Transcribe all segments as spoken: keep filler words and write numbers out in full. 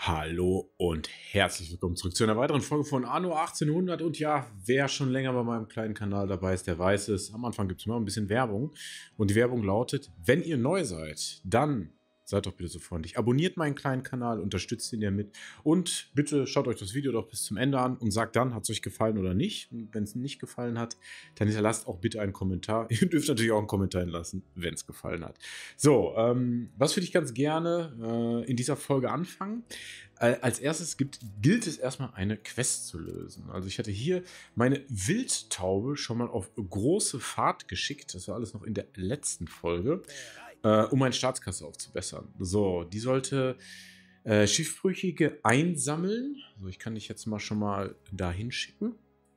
Hallo und herzlich willkommen zurück zu einer weiteren Folge von Anno achtzehnhundert. Und ja, wer schon länger bei meinem kleinen Kanal dabei ist, der weiß es. Am Anfang gibt es immer ein bisschen Werbung. Und die Werbung lautet, wenn ihr neu seid, dann seid doch bitte so freundlich. Abonniert meinen kleinen Kanal, unterstützt ihn ja mit. Und bitte schaut euch das Video doch bis zum Ende an und sagt dann, hat es euch gefallen oder nicht. Und wenn es nicht gefallen hat, dann hinterlasst auch bitte einen Kommentar. Ihr dürft natürlich auch einen Kommentar hinterlassen, wenn es gefallen hat. So, ähm, was würde ich ganz gerne äh, in dieser Folge anfangen? Äh, als erstes gibt, gilt es erstmal eine Quest zu lösen. Also ich hatte hier meine Wildtaube schon mal auf große Fahrt geschickt. Das war alles noch in der letzten Folge. Äh, um meine Staatskasse aufzubessern. So, die sollte äh, Schiffbrüchige einsammeln. So, ich kann dich jetzt mal schon mal dahin schicken.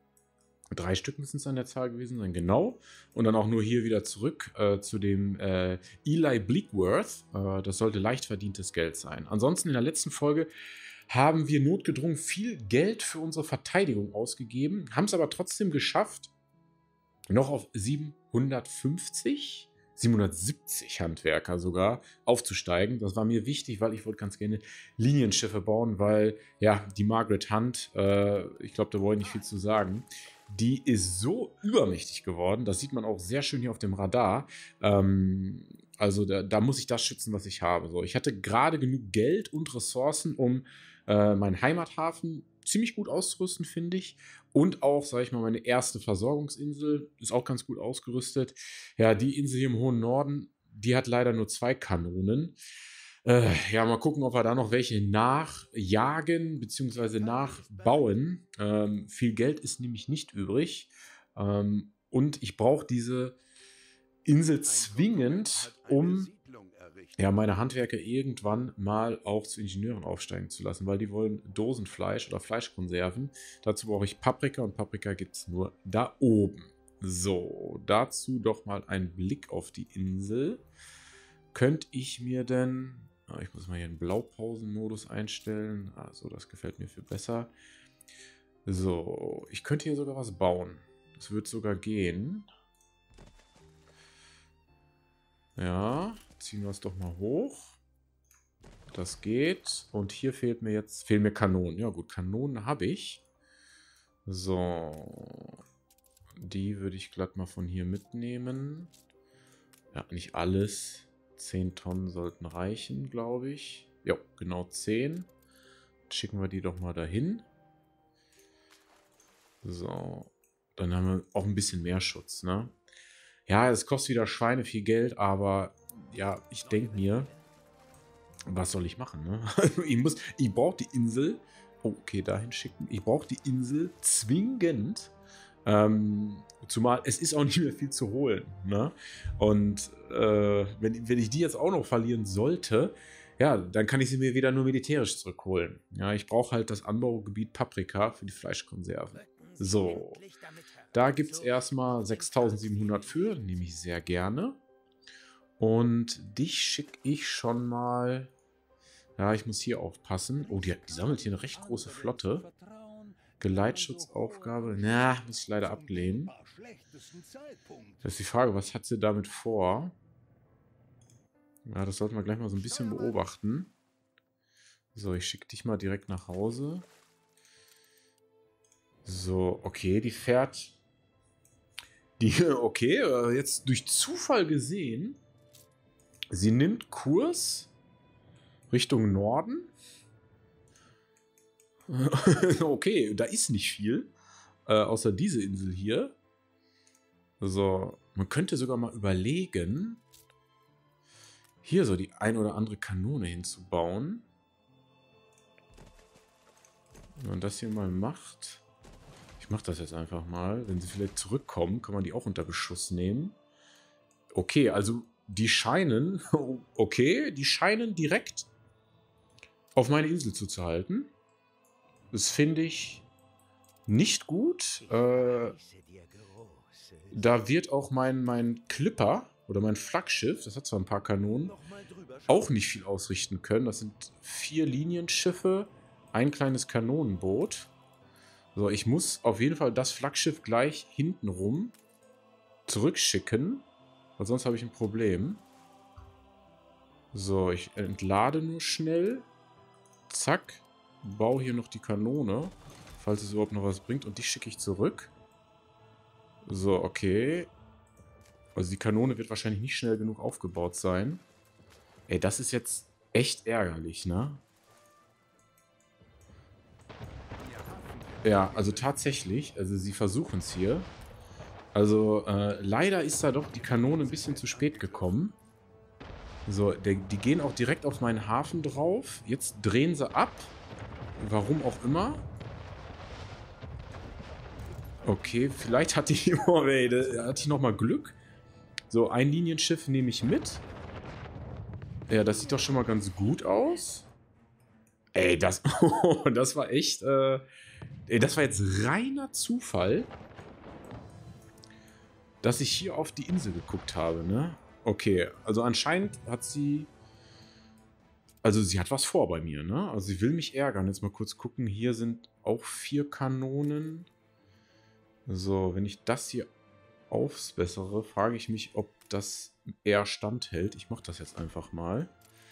Drei Stück müssen es an der Zahl gewesen sein, genau. Und dann auch nur hier wieder zurück äh, zu dem äh, Eli Bleakworth. Äh, das sollte leicht verdientes Geld sein. Ansonsten in der letzten Folge haben wir notgedrungen viel Geld für unsere Verteidigung ausgegeben, haben es aber trotzdem geschafft, noch auf siebenhundertfünfzig siebenhundertsiebzig Handwerker sogar aufzusteigen. Das war mir wichtig, weil ich wollte ganz gerne Linienschiffe bauen, weil, ja, die Margaret Hunt, äh, ich glaube, da brauche ich nicht viel zu sagen, die ist so übermächtig geworden. Das sieht man auch sehr schön hier auf dem Radar. Ähm, also da, da muss ich das schützen, was ich habe. So, ich hatte gerade genug Geld und Ressourcen, um äh, meinen Heimathafen ziemlich gut auszurüsten, finde ich. Und auch, sage ich mal, meine erste Versorgungsinsel ist auch ganz gut ausgerüstet. Ja, die Insel hier im hohen Norden, die hat leider nur zwei Kanonen. Äh, ja, mal gucken, ob wir da noch welche nachjagen bzw. nachbauen. Ähm, viel Geld ist nämlich nicht übrig. Ähm, und ich brauche diese Insel zwingend, um ja, meine Handwerker irgendwann mal auch zu Ingenieuren aufsteigen zu lassen, weil die wollen Dosenfleisch oder Fleischkonserven. Dazu brauche ich Paprika und Paprika gibt es nur da oben. So, dazu doch mal ein Blick auf die Insel. Könnte ich mir denn... Ah, ich muss mal hier einen Blaupausenmodus einstellen. Also, das gefällt mir viel besser. So, ich könnte hier sogar was bauen. Das wird sogar gehen. Ja, ziehen wir es doch mal hoch. Das geht. Und hier fehlt mir jetzt, fehlen mir Kanonen. Ja gut, Kanonen habe ich. So. Die würde ich glatt mal von hier mitnehmen. Ja, nicht alles. zehn Tonnen sollten reichen, glaube ich. Ja, genau zehn. Schicken wir die doch mal dahin. So. Dann haben wir auch ein bisschen mehr Schutz, ne? Ja, es kostet wieder Schweine viel Geld, aber ja, ich denke mir, was soll ich machen, ne? ich muss, ich brauche die Insel, oh, okay, dahin schicken, ich brauche die Insel zwingend, ähm, zumal es ist auch nicht mehr viel zu holen, ne? Und äh, wenn, wenn ich die jetzt auch noch verlieren sollte, ja, dann kann ich sie mir wieder nur militärisch zurückholen. Ja, ich brauche halt das Anbaugebiet Paprika für die Fleischkonserven. So, da gibt es erstmal sechstausendsiebenhundert für, nehme ich sehr gerne. Und dich schicke ich schon mal... Ja, ich muss hier aufpassen. Oh, die, die sammelt hier eine recht große Flotte. Geleitschutzaufgabe. Na, muss ich leider ablehnen. Das ist die Frage, was hat sie damit vor? Ja, das sollten wir gleich mal so ein bisschen beobachten. So, ich schicke dich mal direkt nach Hause. So, okay, die fährt... Die, okay, jetzt durch Zufall gesehen, sie nimmt Kurs Richtung Norden. Okay, da ist nicht viel, äh, außer diese Insel hier. So, man könnte sogar mal überlegen, hier so die ein oder andere Kanone hinzubauen. Wenn man das hier mal macht... Ich mache das jetzt einfach mal. Wenn sie vielleicht zurückkommen, kann man die auch unter Beschuss nehmen. Okay, also die scheinen... Okay, die scheinen direkt auf meine Insel zuzuhalten. Das finde ich nicht gut. Äh, da wird auch mein, mein Clipper oder mein Flaggschiff, das hat zwar ein paar Kanonen, auch nicht viel ausrichten können. Das sind vier Linienschiffe, ein kleines Kanonenboot. So, ich muss auf jeden Fall das Flaggschiff gleich hintenrum zurückschicken, weil sonst habe ich ein Problem. So, ich entlade nur schnell. Zack. Baue hier noch die Kanone, falls es überhaupt noch was bringt. Und die schicke ich zurück. So, okay. Also die Kanone wird wahrscheinlich nicht schnell genug aufgebaut sein. Ey, das ist jetzt echt ärgerlich, ne? Ja, also tatsächlich. Also sie versuchen es hier. Also äh, leider ist da doch die Kanone ein bisschen zu spät gekommen. So, der, die gehen auch direkt auf meinen Hafen drauf. Jetzt drehen sie ab. Warum auch immer. Okay, vielleicht hatte ich, oh, ey, da hatte ich nochmal Glück. So, ein Linienschiff nehme ich mit. Ja, das sieht doch schon mal ganz gut aus. Ey, das, oh, das war echt, äh, ey, das war jetzt reiner Zufall, dass ich hier auf die Insel geguckt habe, ne? Okay, also anscheinend hat sie, also sie hat was vor bei mir, ne? Also sie will mich ärgern. Jetzt mal kurz gucken, hier sind auch vier Kanonen. So, wenn ich das hier aufbessere, frage ich mich, ob das eher standhält. Ich mache das jetzt einfach mal.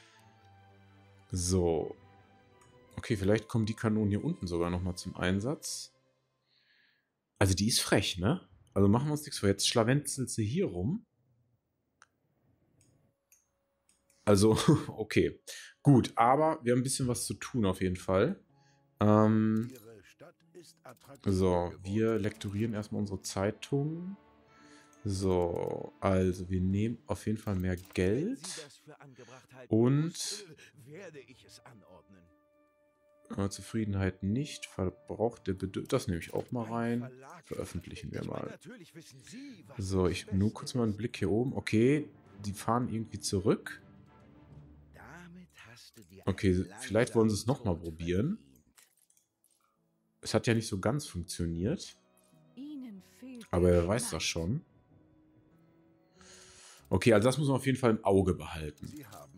So. Okay, vielleicht kommen die Kanonen hier unten sogar nochmal zum Einsatz. Also die ist frech, ne? Also machen wir uns nichts vor. Jetzt schlawenzelt sie hier rum. Also, okay. Gut, aber wir haben ein bisschen was zu tun auf jeden Fall. Ähm, so, wir lektorieren erstmal unsere Zeitung. So, also wir nehmen auf jeden Fall mehr Geld. Und äh, Zufriedenheit nicht, verbrauchte Bedürfnisse. Das nehme ich auch mal rein. Veröffentlichen wir mal. So, ich nur kurz mal einen Blick hier oben. Okay, die fahren irgendwie zurück. Okay, vielleicht wollen sie es nochmal probieren. Es hat ja nicht so ganz funktioniert. Aber wer weiß das schon. Okay, also das muss man auf jeden Fall im Auge behalten.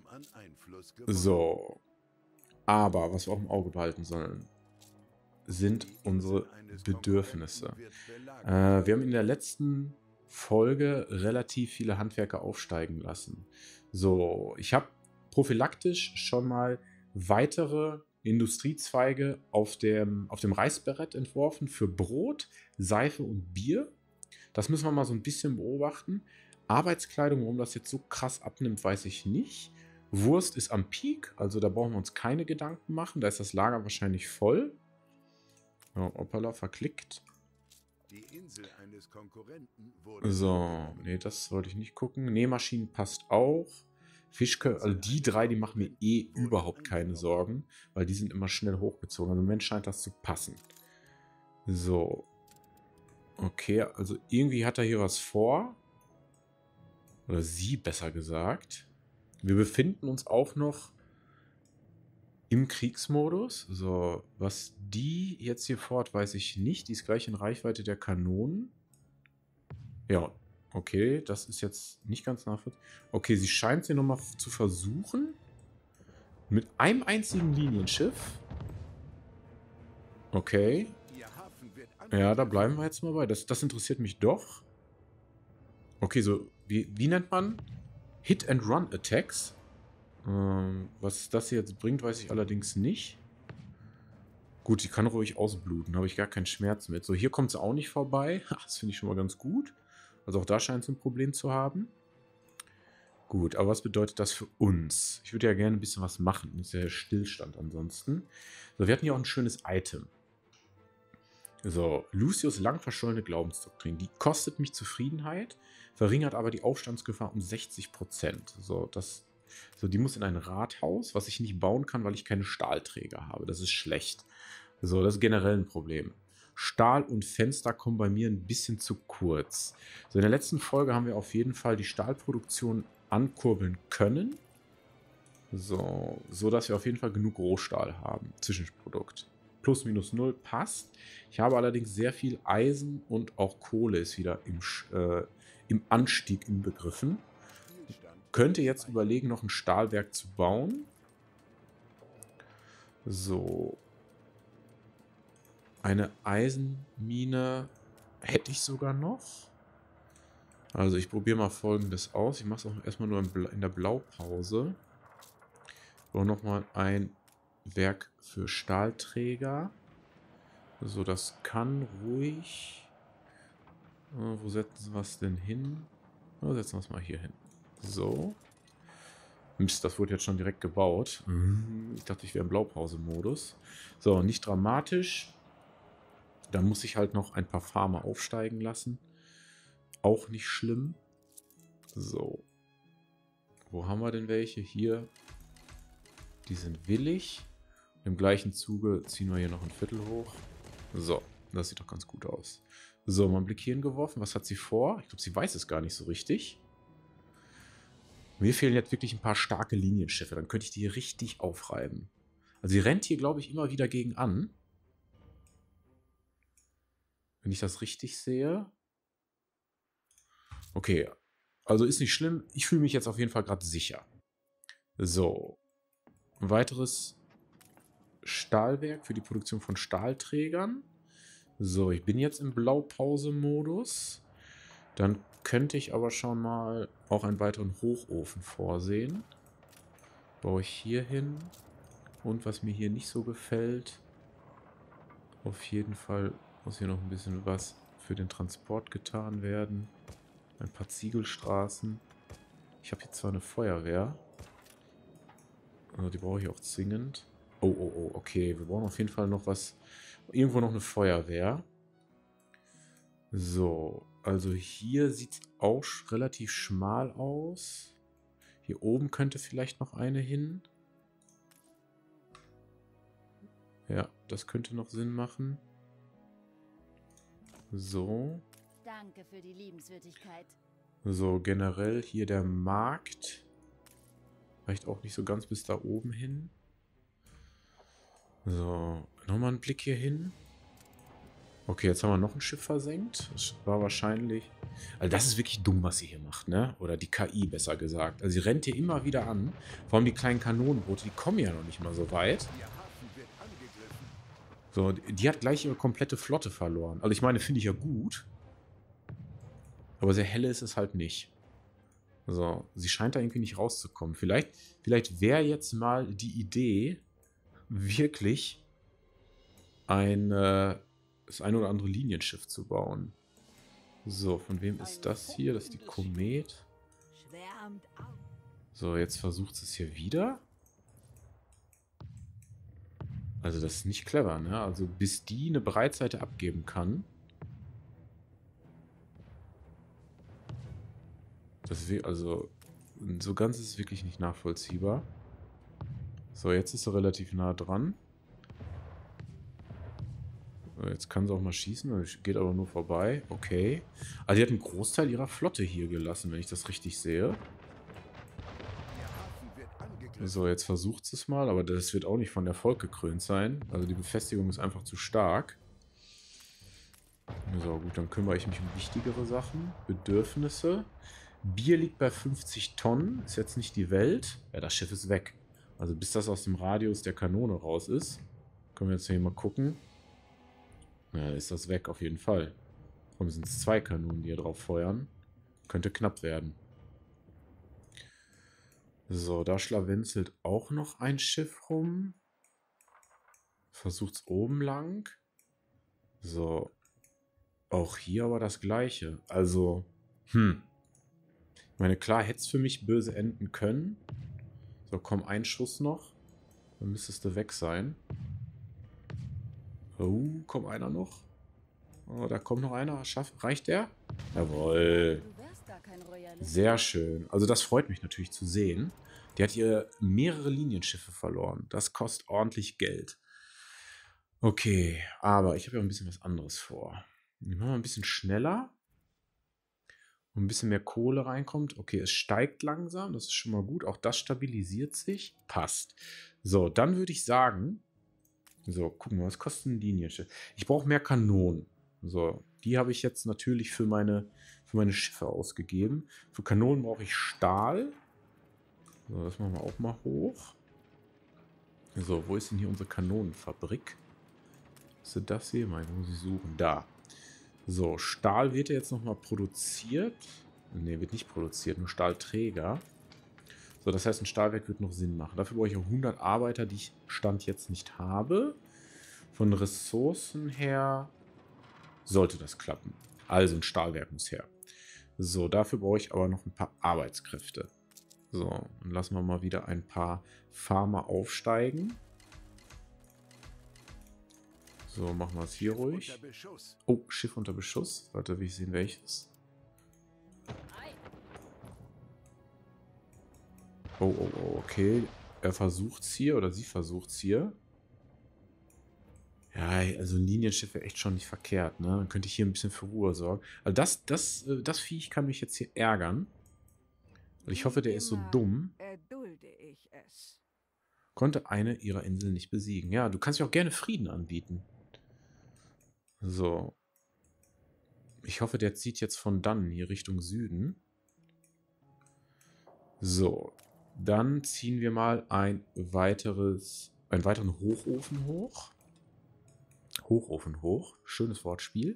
So. Aber was wir auch im Auge behalten sollen, sind unsere Bedürfnisse. Äh, wir haben in der letzten Folge relativ viele Handwerker aufsteigen lassen. So, ich habe prophylaktisch schon mal weitere Industriezweige auf dem, auf dem Reißbrett entworfen für Brot, Seife und Bier. Das müssen wir mal so ein bisschen beobachten. Arbeitskleidung, warum das jetzt so krass abnimmt, weiß ich nicht. Wurst ist am Peak, also da brauchen wir uns keine Gedanken machen. Da ist das Lager wahrscheinlich voll. Oh, hoppala, verklickt. So, nee, das wollte ich nicht gucken. Nähmaschinen passt auch. Fischköpfe, also die drei, die machen mir eh überhaupt keine Sorgen, weil die sind immer schnell hochgezogen. Also im Moment scheint das zu passen. So. Okay, also irgendwie hat er hier was vor. Oder sie, besser gesagt. Wir befinden uns auch noch im Kriegsmodus. So, was die jetzt hier fort, weiß ich nicht. Die ist gleich in Reichweite der Kanonen. Ja, okay, das ist jetzt nicht ganz nachvollziehbar. Okay, sie scheint sie nochmal zu versuchen. Mit einem einzigen Linienschiff. Okay. Ja, da bleiben wir jetzt mal bei. Das, das interessiert mich doch. Okay, so, wie, wie nennt man Hit-and-Run-Attacks? Ähm, was das hier jetzt bringt, weiß ich allerdings nicht. Gut, die kann ruhig ausbluten, habe ich gar keinen Schmerz mit. So, hier kommt sie auch nicht vorbei. Das finde ich schon mal ganz gut. Also auch da scheint es ein Problem zu haben. Gut, aber was bedeutet das für uns? Ich würde ja gerne ein bisschen was machen. Das ist ja Stillstand ansonsten. So, wir hatten hier auch ein schönes Item. So, Lucius lang verschollene Glaubensdoktrin. Die kostet mich Zufriedenheit, verringert aber die Aufstandsgefahr um sechzig Prozent. So, das, so, die muss in ein Rathaus, was ich nicht bauen kann, weil ich keine Stahlträger habe. Das ist schlecht. So, das ist generell ein Problem. Stahl und Fenster kommen bei mir ein bisschen zu kurz. So, in der letzten Folge haben wir auf jeden Fall die Stahlproduktion ankurbeln können. So, so dass wir auf jeden Fall genug Rohstahl haben. Zwischenprodukt. Plus minus null passt. Ich habe allerdings sehr viel Eisen und auch Kohle ist wieder im, äh, im Anstieg inbegriffen. Könnte jetzt überlegen, noch ein Stahlwerk zu bauen. So. Eine Eisenmine hätte ich sogar noch. Also ich probiere mal Folgendes aus. Ich mache es auch erstmal nur in der Blaupause. Ich brauche nochmal ein Werk für Stahlträger. So, das kann ruhig... Äh, wo setzen wir es denn hin? Na, setzen wir es mal hier hin. So. Mist, das wurde jetzt schon direkt gebaut. Ich dachte, ich wäre im Blaupause-Modus. So, nicht dramatisch. Da muss ich halt noch ein paar Farmer aufsteigen lassen. Auch nicht schlimm. So. Wo haben wir denn welche? Hier. Die sind willig. Im gleichen Zuge ziehen wir hier noch ein Viertel hoch. So, das sieht doch ganz gut aus. So, mal einen Blick hierhin geworfen. Was hat sie vor? Ich glaube, sie weiß es gar nicht so richtig. Mir fehlen jetzt wirklich ein paar starke Linienschiffe. Dann könnte ich die hier richtig aufreiben. Also sie rennt hier, glaube ich, immer wieder gegen an. Wenn ich das richtig sehe. Okay, also ist nicht schlimm. Ich fühle mich jetzt auf jeden Fall gerade sicher. So. Ein weiteres Stahlwerk für die Produktion von Stahlträgern. So, ich bin jetzt im Blaupause-Modus. Dann könnte ich aber schon mal auch einen weiteren Hochofen vorsehen. Baue ich hier hin. Und was mir hier nicht so gefällt, auf jeden Fall muss hier noch ein bisschen was für den Transport getan werden. Ein paar Ziegelstraßen. Ich habe hier zwar eine Feuerwehr. Also die brauche ich auch zwingend. Oh, oh, oh, okay. Wir brauchen auf jeden Fall noch was. Irgendwo noch eine Feuerwehr. So, also hier sieht es auch relativ schmal aus. Hier oben könnte vielleicht noch eine hin. Ja, das könnte noch Sinn machen. So. Danke für die Liebenswürdigkeit. So, generell hier der Markt. Reicht auch nicht so ganz bis da oben hin. So, nochmal einen Blick hier hin. Okay, jetzt haben wir noch ein Schiff versenkt. Das war wahrscheinlich... Also das ist wirklich dumm, was sie hier macht, ne? Oder die K I, besser gesagt. Also sie rennt hier immer wieder an. Vor allem die kleinen Kanonenboote, die kommen ja noch nicht mal so weit. So, die hat gleich ihre komplette Flotte verloren. Also ich meine, finde ich ja gut. Aber sehr helle ist es halt nicht. So, sie scheint da irgendwie nicht rauszukommen. Vielleicht, vielleicht wäre jetzt mal die Idee, wirklich ein, äh, das ein oder andere Linienschiff zu bauen. So, von wem ist das hier? Das ist die Komet. So, jetzt versucht es hier wieder. Also das ist nicht clever, ne? Also bis die eine Breitseite abgeben kann. Das ist, also so ganz ist es wirklich nicht nachvollziehbar. So, jetzt ist sie relativ nah dran. So, jetzt kann sie auch mal schießen, geht aber nur vorbei. Okay. Also die hat einen Großteil ihrer Flotte hier gelassen, wenn ich das richtig sehe. So, jetzt versucht sie es mal, aber das wird auch nicht von Erfolg gekrönt sein. Also die Befestigung ist einfach zu stark. So, gut, dann kümmere ich mich um wichtigere Sachen. Bedürfnisse. Bier liegt bei fünfzig Tonnen. Ist jetzt nicht die Welt. Ja, das Schiff ist weg. Also bis das aus dem Radius der Kanone raus ist. Können wir jetzt hier mal gucken. Ja, ist das weg auf jeden Fall. Warum sind es zwei Kanonen, die hier drauf feuern? Könnte knapp werden. So, da schlawenzelt auch noch ein Schiff rum. Versucht es oben lang. So. Auch hier aber das Gleiche. Also, hm. Ich meine, klar hätte es für mich böse enden können. So, komm, ein Schuss noch. Dann müsstest du weg sein. Oh, kommt einer noch? Oh, da kommt noch einer. Schaff, reicht der? Jawohl. Sehr schön. Also das freut mich natürlich zu sehen. Die hat hier mehrere Linienschiffe verloren. Das kostet ordentlich Geld. Okay, aber ich habe ja ein bisschen was anderes vor. Wir machen mal ein bisschen schneller. Und ein bisschen mehr Kohle reinkommt. Okay, es steigt langsam. Das ist schon mal gut. Auch das stabilisiert sich. Passt. So, dann würde ich sagen... So, gucken wir, was kostet ein Linienschiff? Ich brauche mehr Kanonen. So, die habe ich jetzt natürlich für meine, für meine Schiffe ausgegeben. Für Kanonen brauche ich Stahl. So, das machen wir auch mal hoch. So, wo ist denn hier unsere Kanonenfabrik? Ist das hier? Mal, muss ich suchen. Da. So, Stahl wird ja jetzt nochmal produziert. Ne, wird nicht produziert, nur Stahlträger. So, das heißt, ein Stahlwerk wird noch Sinn machen. Dafür brauche ich auch hundert Arbeiter, die ich Stand jetzt nicht habe. Von Ressourcen her sollte das klappen. Also ein Stahlwerk muss her. So, dafür brauche ich aber noch ein paar Arbeitskräfte. So, dann lassen wir mal wieder ein paar Farmer aufsteigen. So, machen wir es hier ruhig. Oh, Schiff unter Beschuss. Warte, will ich sehen, welches? Oh, oh, oh, okay. Er versucht es hier oder sie versucht es hier. Ja, also ein Linienschiff wäre echt schon nicht verkehrt, ne? Dann könnte ich hier ein bisschen für Ruhe sorgen. Also das, das, das Viech kann mich jetzt hier ärgern. Und ich hoffe, der ist so dumm. Konnte eine ihrer Inseln nicht besiegen. Ja, du kannst ja auch gerne Frieden anbieten. So. Ich hoffe, der zieht jetzt von dann hier Richtung Süden. So. Dann ziehen wir mal ein weiteres, einen weiteren Hochofen hoch. Hochofen hoch. Schönes Wortspiel.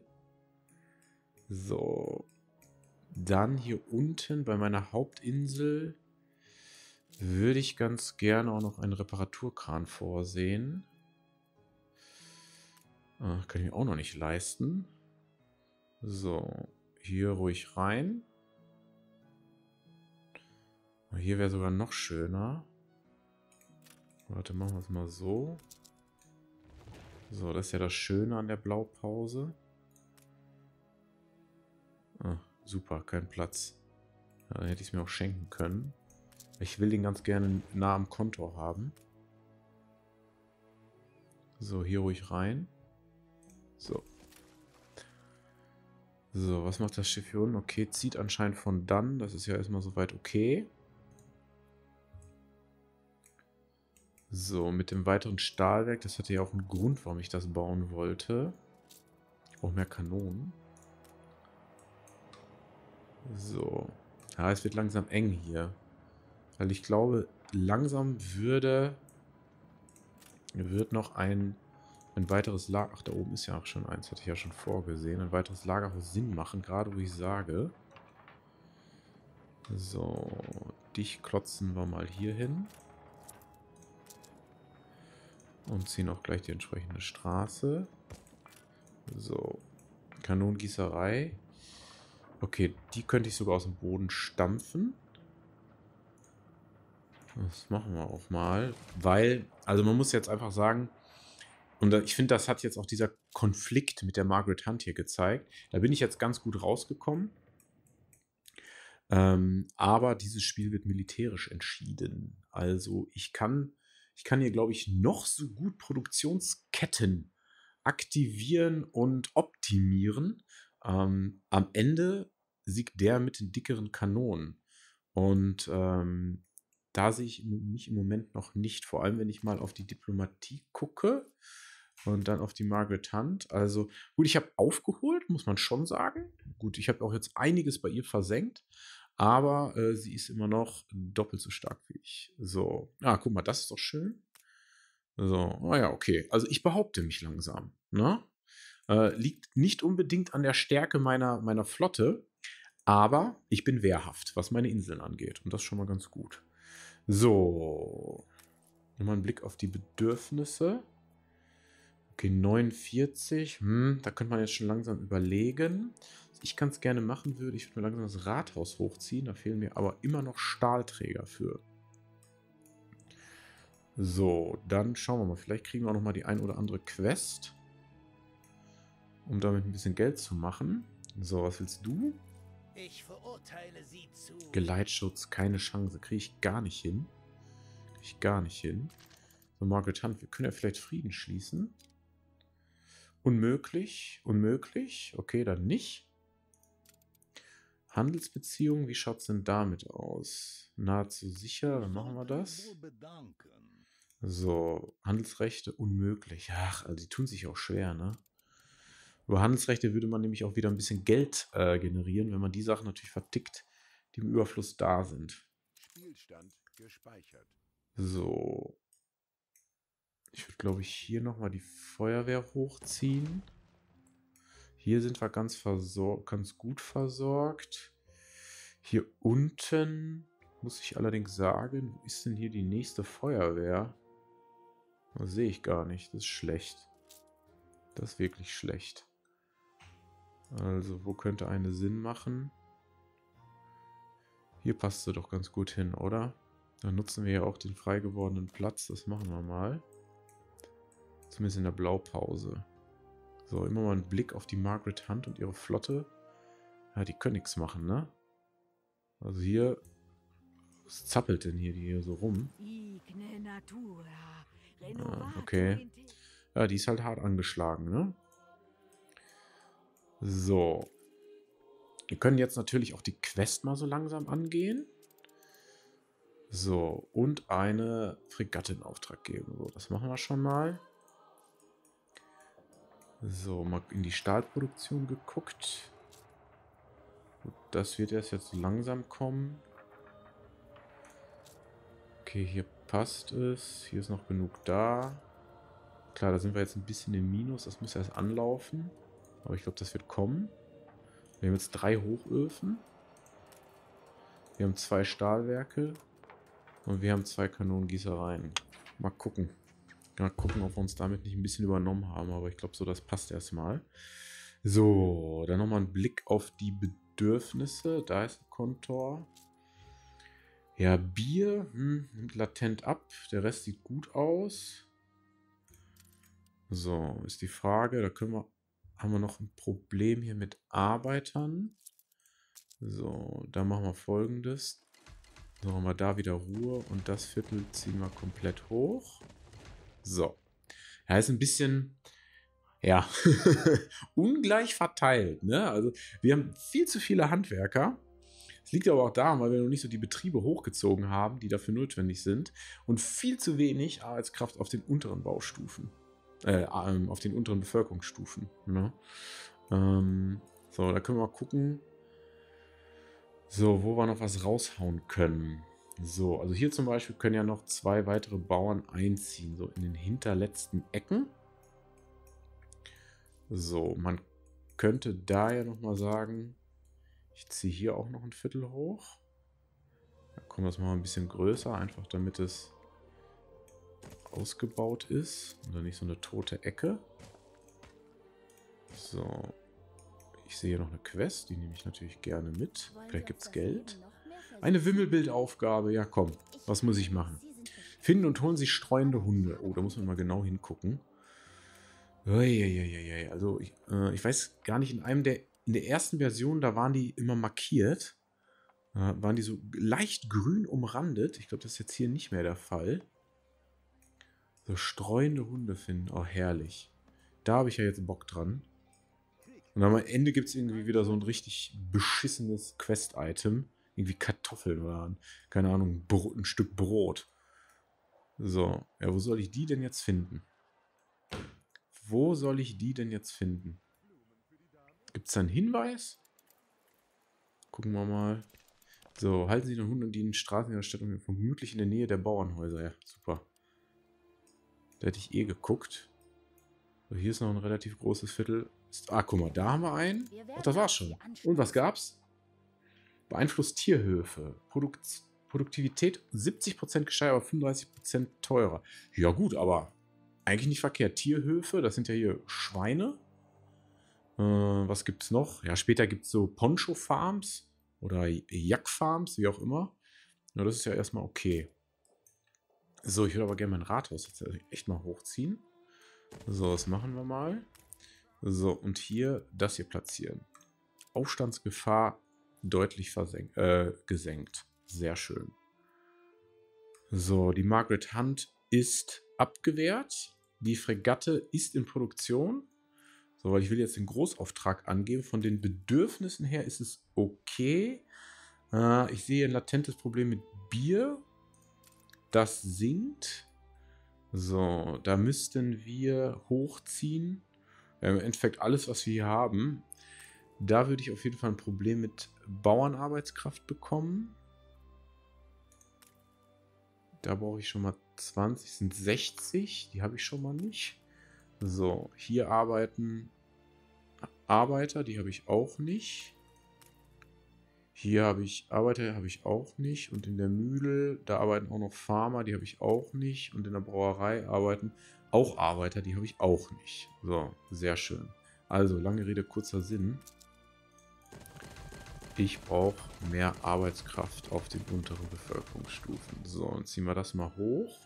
So. Dann hier unten bei meiner Hauptinsel würde ich ganz gerne auch noch einen Reparaturkran vorsehen. Ah, kann ich mir auch noch nicht leisten. So. Hier ruhig rein. Hier wäre sogar noch schöner. Warte, machen wir es mal so. So, das ist ja das Schöne an der Blaupause. Ah, super, kein Platz. Ja, dann hätte ich es mir auch schenken können. Ich will den ganz gerne nah am Kontor haben. So, hier ruhig rein. So. So, was macht das Schiff hier unten? Okay, zieht anscheinend von dann. Das ist ja erstmal soweit okay. So, mit dem weiteren Stahlwerk, das hatte ja auch einen Grund, warum ich das bauen wollte. Ich brauche mehr Kanonen. So. Ja, es wird langsam eng hier. Weil ich glaube, langsam würde wird noch ein, ein weiteres Lager... Ach, da oben ist ja auch schon eins, hatte ich ja schon vorgesehen. Ein weiteres Lagerhaus Sinn machen, gerade wo ich sage. So, dich klotzen wir mal hier hin. Und ziehen auch gleich die entsprechende Straße. So. Kanonengießerei. Okay, die könnte ich sogar aus dem Boden stampfen. Das machen wir auch mal. Weil, also man muss jetzt einfach sagen, und ich finde, das hat jetzt auch dieser Konflikt mit der Margaret Hunt hier gezeigt. Da bin ich jetzt ganz gut rausgekommen. Ähm, aber dieses Spiel wird militärisch entschieden. Also ich kann... Ich kann hier, glaube ich, noch so gut Produktionsketten aktivieren und optimieren. Ähm, am Ende siegt der mit den dickeren Kanonen. Und ähm, da sehe ich mich im Moment noch nicht. Vor allem, wenn ich mal auf die Diplomatie gucke und dann auf die Margaret Hunt. Also gut, ich habe aufgeholt, muss man schon sagen. Gut, ich habe auch jetzt einiges bei ihr versenkt. Aber äh, sie ist immer noch doppelt so stark wie ich. So. Ah, guck mal, das ist doch schön. So. Ah ja, okay. Also ich behaupte mich langsam. Ne? Äh, liegt nicht unbedingt an der Stärke meiner, meiner Flotte. Aber ich bin wehrhaft, was meine Inseln angeht. Und das ist schon mal ganz gut. So. Nochmal einen Blick auf die Bedürfnisse. Okay, neunundvierzig. Hm, da könnte man jetzt schon langsam überlegen. Was ich ganz gerne machen würde, ich würde mir langsam das Rathaus hochziehen. Da fehlen mir aber immer noch Stahlträger für. So, dann schauen wir mal. Vielleicht kriegen wir auch noch mal die ein oder andere Quest. Um damit ein bisschen Geld zu machen. So, was willst du? Ich verurteile Sie zu. Geleitschutz, keine Chance. Kriege ich gar nicht hin. Kriege ich gar nicht hin. So, Margaret Hunt, wir können ja vielleicht Frieden schließen. Unmöglich, unmöglich. Okay, dann nicht. Handelsbeziehungen, wie schaut es denn damit aus? Nahezu sicher, dann machen wir das. So, Handelsrechte, unmöglich. Ach, also die tun sich auch schwer, ne? Über Handelsrechte würde man nämlich auch wieder ein bisschen Geld äh, generieren, wenn man die Sachen natürlich vertickt, die im Überfluss da sind. Spielstand gespeichert. So. Ich würde, glaube ich, hier nochmal die Feuerwehr hochziehen. Hier sind wir ganz, ganz gut versorgt. Hier unten muss ich allerdings sagen, wo ist denn hier die nächste Feuerwehr? Das sehe ich gar nicht. Das ist schlecht. Das ist wirklich schlecht. Also, wo könnte eine Sinn machen? Hier passt sie doch ganz gut hin, oder? Dann nutzen wir ja auch den frei gewordenen Platz. Das machen wir mal. Zumindest in der Blaupause. So, immer mal einen Blick auf die Margaret Hunt und ihre Flotte. Ja, die können nichts machen, ne? Also hier... Was zappelt denn hier, die hier so rum? Ah, okay. Ja, die ist halt hart angeschlagen, ne? So. Wir können jetzt natürlich auch die Quest mal so langsam angehen. So, und eine Fregatte in Auftrag geben. So, das machen wir schon mal. So, mal in die Stahlproduktion geguckt. Gut, das wird erst jetzt langsam kommen. Okay, hier passt es. Hier ist noch genug da. Klar, da sind wir jetzt ein bisschen im Minus. Das muss erst anlaufen. Aber ich glaube, das wird kommen. Wir haben jetzt drei Hochöfen. Wir haben zwei Stahlwerke. Und wir haben zwei Kanonengießereien. Mal gucken. Mal gucken, ob wir uns damit nicht ein bisschen übernommen haben. Aber ich glaube so, das passt erstmal. So, dann nochmal ein Blick auf die Bedürfnisse. Da ist ein Kontor. Ja, Bier hm, nimmt latent ab. Der Rest sieht gut aus. So, ist die Frage. Da können wir, haben wir noch ein Problem hier mit Arbeitern. So, da machen wir Folgendes. So, haben wir da wieder Ruhe. Und das Viertel ziehen wir komplett hoch. So. Ja, ist ein bisschen... Ja, ungleich verteilt. Ne? Also, wir haben viel zu viele Handwerker. Es liegt aber auch daran, weil wir noch nicht so die Betriebe hochgezogen haben, die dafür notwendig sind. Und viel zu wenig Arbeitskraft auf den unteren Baustufen. Äh, auf den unteren Bevölkerungsstufen. Ne? Ähm, so, da können wir mal gucken. So, wo wir noch was raushauen können. So, also hier zum Beispiel können ja noch zwei weitere Bauern einziehen. So in den hinterletzten Ecken. So, man könnte da ja nochmal sagen... Ich ziehe hier auch noch ein Viertel hoch. Da kommen wir das mal ein bisschen größer, einfach damit es ausgebaut ist. Und dann nicht so eine tote Ecke. So. Ich sehe hier noch eine Quest, die nehme ich natürlich gerne mit. Vielleicht gibt es Geld. Eine Wimmelbildaufgabe. Ja, komm. Was muss ich machen? Finden und holen Sie streuende Hunde. Oh, da muss man mal genau hingucken. Uiuiuiui. Also, ich, äh, ich weiß gar nicht, in einem der In der ersten Version, da waren die immer markiert. Äh, waren die so leicht grün umrandet. Ich glaube, das ist jetzt hier nicht mehr der Fall. So streuende Hunde finden. Oh, herrlich. Da habe ich ja jetzt Bock dran. Und am Ende gibt es irgendwie wieder so ein richtig beschissenes Quest-Item. Irgendwie Kartoffeln oder, ein, keine Ahnung, Brot, ein Stück Brot. So, ja, wo soll ich die denn jetzt finden? Wo soll ich die denn jetzt finden? Gibt es da einen Hinweis? Gucken wir mal. So, halten Sie den Hund und die in Straßen ihrer Stadt vermutlich in der Nähe der Bauernhäuser. Ja, super. Da hätte ich eh geguckt. So, hier ist noch ein relativ großes Viertel. Ah, guck mal, da haben wir einen. Ach, das war's schon. Und was gab's? Beeinflusst Tierhöfe. Produkt Produktivität siebzig Prozent gesteigert, aber fünfunddreißig Prozent teurer. Ja gut, aber eigentlich nicht verkehrt. Tierhöfe, das sind ja hier Schweine. Äh, was gibt's noch? Ja, später gibt es so Poncho-Farms oder Jack-Farms, wie auch immer. Ja, das ist ja erstmal okay. So, ich würde aber gerne mein Rathaus jetzt echt mal hochziehen. So, das machen wir mal. So, und hier das hier platzieren. Aufstandsgefahr deutlich versenkt, äh, gesenkt. Sehr schön. So, die Margaret Hunt ist abgewehrt. Die Fregatte ist in Produktion. So, weil ich will jetzt den Großauftrag angeben. Von den Bedürfnissen her ist es okay. Äh, ich sehe ein latentes Problem mit Bier. Das sinkt. So, da müssten wir hochziehen. Ja, im Endeffekt alles, was wir hier haben. Da würde ich auf jeden Fall ein Problem mit Bauernarbeitskraft bekommen. Da brauche ich schon mal zwanzig, sind sechzig. Die habe ich schon mal nicht. So, hier arbeiten Arbeiter, die habe ich auch nicht. Hier habe ich Arbeiter, habe ich auch nicht. Und in der Mühle, da arbeiten auch noch Farmer, die habe ich auch nicht. Und in der Brauerei arbeiten auch Arbeiter, die habe ich auch nicht. So, sehr schön. Also, lange Rede, kurzer Sinn. Ich brauche mehr Arbeitskraft auf den unteren Bevölkerungsstufen. So, dann ziehen wir das mal hoch.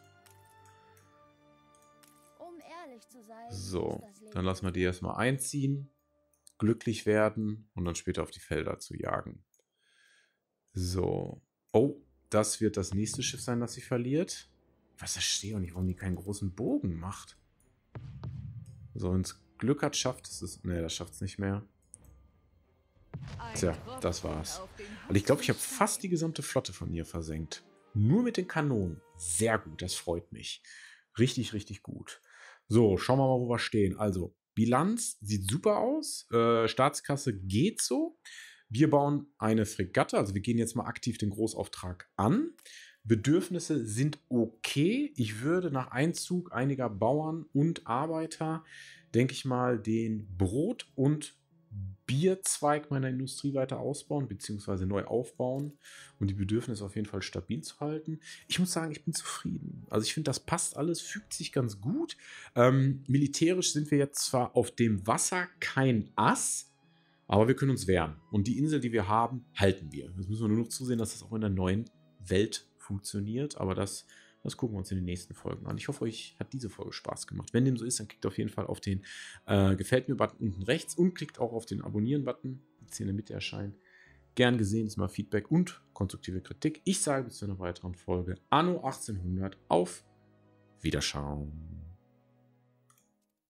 Um ehrlich zu sein, So, ist das Leben dann lassen wir die erstmal einziehen, glücklich werden und dann später auf die Felder zu jagen. So. Oh, das wird das nächste Schiff sein, das sie verliert. Was, das steht auch nicht, warum die keinen großen Bogen macht. So, wenn es Glück hat, schafft es es. Ne, das schafft es nicht mehr. Tja, das war's. Und ich glaube, ich habe fast die gesamte Flotte von ihr versenkt. Nur mit den Kanonen. Sehr gut, das freut mich. Richtig, richtig gut. So, schauen wir mal, wo wir stehen. Also, Bilanz sieht super aus. Äh, Staatskasse geht so. Wir bauen eine Fregatte. Also, wir gehen jetzt mal aktiv den Großauftrag an. Bedürfnisse sind okay. Ich würde nach Einzug einiger Bauern und Arbeiter, denke ich mal, den Brot- und Bierzweig meiner Industrie weiter ausbauen bzw. neu aufbauen und die Bedürfnisse auf jeden Fall stabil zu halten. Ich muss sagen, ich bin zufrieden. Also ich finde, das passt alles, fügt sich ganz gut. Ähm, militärisch sind wir jetzt zwar auf dem Wasser kein Ass, aber wir können uns wehren. Und die Insel, die wir haben, halten wir. Jetzt müssen wir nur noch zusehen, dass das auch in der neuen Welt funktioniert. Aber das, das gucken wir uns in den nächsten Folgen an. Ich hoffe, euch hat diese Folge Spaß gemacht. Wenn dem so ist, dann klickt auf jeden Fall auf den äh, Gefällt mir-Button unten rechts und klickt auch auf den Abonnieren-Button, die jetzt hier in der Mitte erscheinen. Gern gesehen ist mal Feedback und konstruktive Kritik. Ich sage bis zu einer weiteren Folge Anno achtzehnhundert. Auf Wiederschauen.